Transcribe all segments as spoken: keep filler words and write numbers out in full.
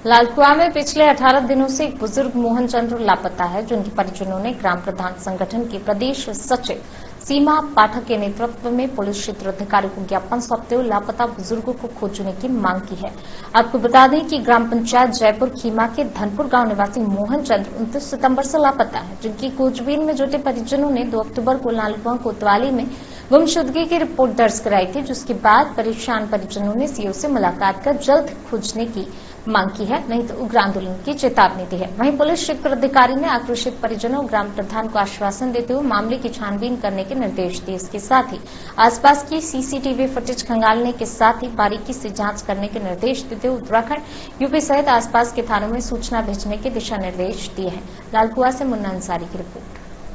लालकुआ में पिछले अठारह दिनों से एक बुजुर्ग मोहन चंद्र लापता है, जिनके परिजनों ने ग्राम प्रधान संगठन के प्रदेश सचिव सीमा पाठक के नेतृत्व में पुलिस क्षेत्र अधिकारी को ज्ञापन सौंपते हुए लापता बुजुर्गों को खोजने की मांग की है। आपको बता दें कि ग्राम पंचायत जयपुर खीमा के धनपुर गांव निवासी मोहन चंद्र उनतीस सितंबर से लापता है, जिनकी खोजबीन में जुटे परिजनों ने दो अक्टूबर को लालकुआ कोतवाली में गुमशुदगी की रिपोर्ट दर्ज कराई थी, जिसके बाद परेशान परिजनों ने सीओ से मुलाकात कर जल्द खोजने की मांग की है, नहीं तो उग्र आंदोलन की चेतावनी दी है। वहीं पुलिस क्षेत्र अधिकारी ने आक्रोशित परिजनों और ग्राम प्रधान को आश्वासन देते हुए मामले की छानबीन करने के निर्देश दिए। इसके साथ ही आसपास की सीसीटीवी फुटेज खंगालने के साथ ही बारीकी से जांच करने के निर्देश देते हुए उत्तराखंड, यूपी सहित आसपास के थानों में सूचना भेजने के दिशा निर्देश दिए हैं। लालकुआ से मुन्ना अंसारी की रिपोर्ट।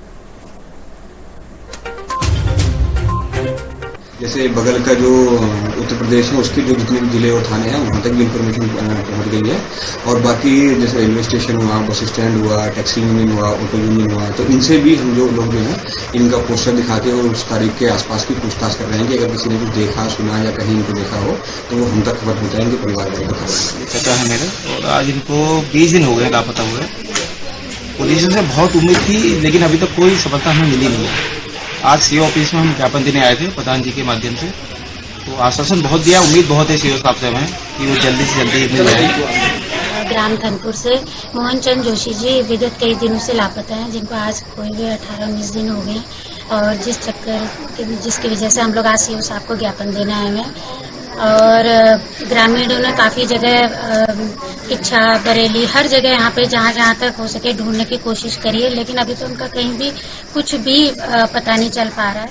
जैसे बगल का जो उत्तर प्रदेश है उसके जो जितने भी जिले और थाने हैं वहां तक भी इन्फॉर्मेशन पहुंच गई है। और बाकी जैसे रेलवे स्टेशन हुआ, बस स्टैंड हुआ, टैक्सी यूनियन हुआ, ऑटो यूनियन हुआ, तो इनसे भी हम जो लोग जो है इनका पोस्टर दिखा के और उस तारीख के आसपास की पूछताछ कर रहे हैं कि अगर किसी ने कुछ देखा, सुना या कहीं इनको देखा हो तो वो हम तक खबर पहुंचाएंगे, परिवार को बताएंगे। चाचा है मेरे और आज इनको बीस दिन हो गए लापता हुए। पुलिस से बहुत उम्मीद थी लेकिन अभी तक कोई सफलता हमें मिली नहीं है। आज सीओ ऑफिस में हम ज्ञापन देने आए थे प्रधान जी के माध्यम से, तो आश्वासन बहुत दिया, उम्मीद बहुत है सीओ साहब से हमें कि वो जल्दी से जल्दी मिल जाएगी। ग्राम धनपुर से मोहन चंद जोशी जी विगत कई दिनों से लापता हैं, जिनको आज खोए हुए अठारह उन्नीस दिन हो गए और जिस चक्कर जिसकी वजह से हम लोग आज सीओ साहब को ज्ञापन देने आए हैं। और ग्रामीणों ने काफी जगह इच्छा बरेली हर जगह यहाँ पे जहाँ जहाँ तक हो सके ढूंढने की कोशिश करी है, लेकिन अभी तो उनका कहीं भी कुछ भी पता नहीं चल पा रहा है।